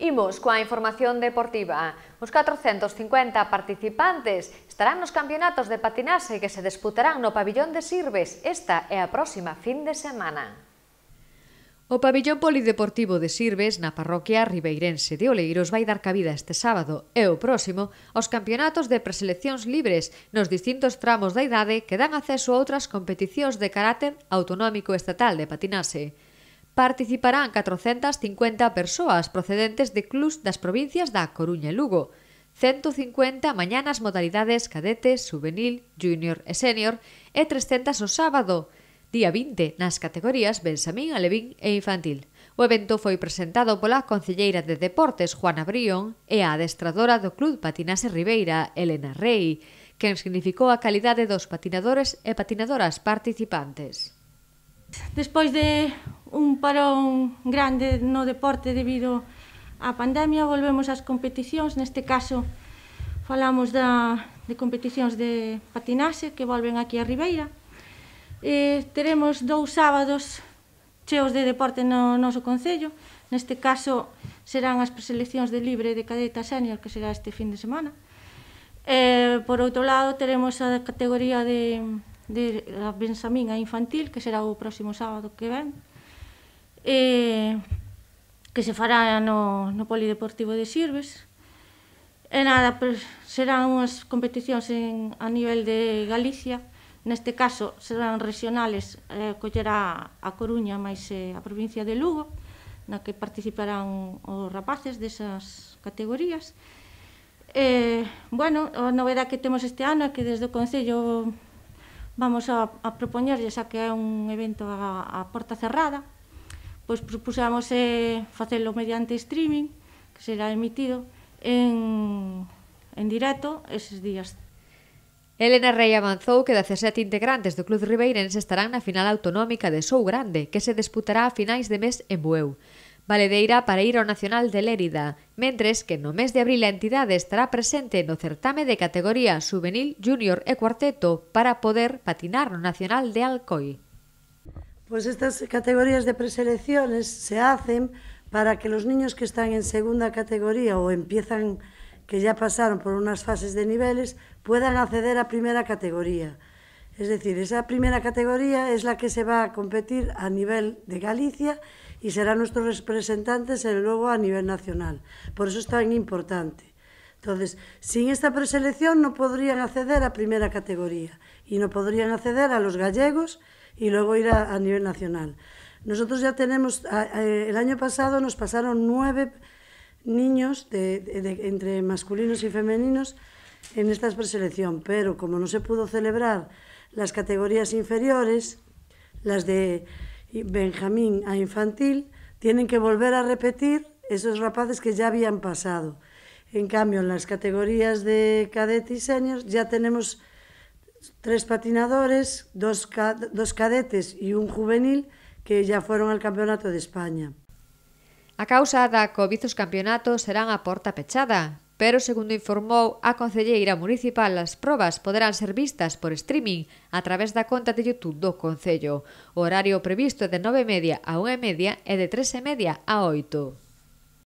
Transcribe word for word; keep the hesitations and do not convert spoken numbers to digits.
Imos coa información deportiva. Os catrocentos cincuenta participantes estarán nos campeonatos de patinaxe que se disputarán no pabillón de Sirves esta e a próxima fin de semana. O pabillón polideportivo de Sirves na parroquia ribeirense de Oleiros vai dar cabida este sábado e o próximo aos campeonatos de preseleccións libres nos distintos tramos da idade que dan acceso a outras competicións de carácter autonómico estatal de patinaxe. Participarán catrocentas cincuenta persoas procedentes de clubs das provincias da Coruña e Lugo, ciento cincuenta mañá nas modalidades cadete, juvenil, junior e senior e trescentas o sábado, día vinte, nas categorías benxamín, alevín e infantil. O evento foi presentado pola concelleira de Deportes, Juana Brión, e a adestradora do Club Patinaxe Ribeira, Elena Rey, quen significou a calidade dos patinadores e patinadoras participantes. Despois de un parón grande no deporte debido á pandemia, volvemos ás competicións. Neste caso, falamos da, de competicións de patinaxe que volven aquí a Ribeira. E teremos dous sábados cheos de deporte no noso concello. Neste caso, serán as preseleccións de libre de cadeta senior, que será este fin de semana. E, por outro lado, teremos a categoría de... de a benxamín a infantil, que será o próximo sábado que ven, e que se fará no, no Polideportivo de Sirves. E nada, pues, serán unhas competicións en, a nivel de Galicia. Neste caso serán regionales, eh, collerá a Coruña máis eh, a provincia de Lugo, na que participarán os rapaces desas categorías. E, bueno, a novedade que temos este ano é que desde o Concello vamos a, a propoñerlle, xa que é un evento a, a porta cerrada, pois propusamos eh, facelo mediante streaming, que será emitido en, en directo eses días. Elena Rey avanzou que dezasete integrantes do Club Ribeirense estarán na final autonómica de Sou Grande, que se disputará a finais de mes en Bueu. Valedeira para ir ao Nacional de Lérida, mentres que no mes de abril a entidade estará presente no certame de categoría juvenil, junior e cuarteto para poder patinar no Nacional de Alcoi. Pues estas categorías de preselecciones se hacen para que los niños que están en segunda categoría o empiezan, que ya pasaron por unas fases de niveles, puedan acceder a primera categoría. Es decir, esa primera categoría es la que se va a competir a nivel de Galicia y serán nuestros representantes luego a nivel nacional. Por eso es tan importante. Entonces, sin esta preselección no podrían acceder a primera categoría y no podrían acceder a los gallegos y luego ir a, a nivel nacional. Nosotros ya tenemos, a, a, el año pasado nos pasaron nueve niños de, de, de, entre masculinos y femeninos en esta preselección, pero como no se pudo celebrar las categorías inferiores, las de benjamín a infantil, tienen que volver a repetir esos rapaces que ya habían pasado. En cambio, en las categorías de cadete y senior ya tenemos tres patinadores, dos, dos cadetes y un juvenil que ya fueron al Campeonato de España. A causa da COVID os campeonatos serán a porta pechada, pero, segundo informou a concelleira municipal, as probas poderán ser vistas por streaming a través da conta de YouTube do Concello. O horario previsto é de nove e media a unha e media e de tres e media a oito.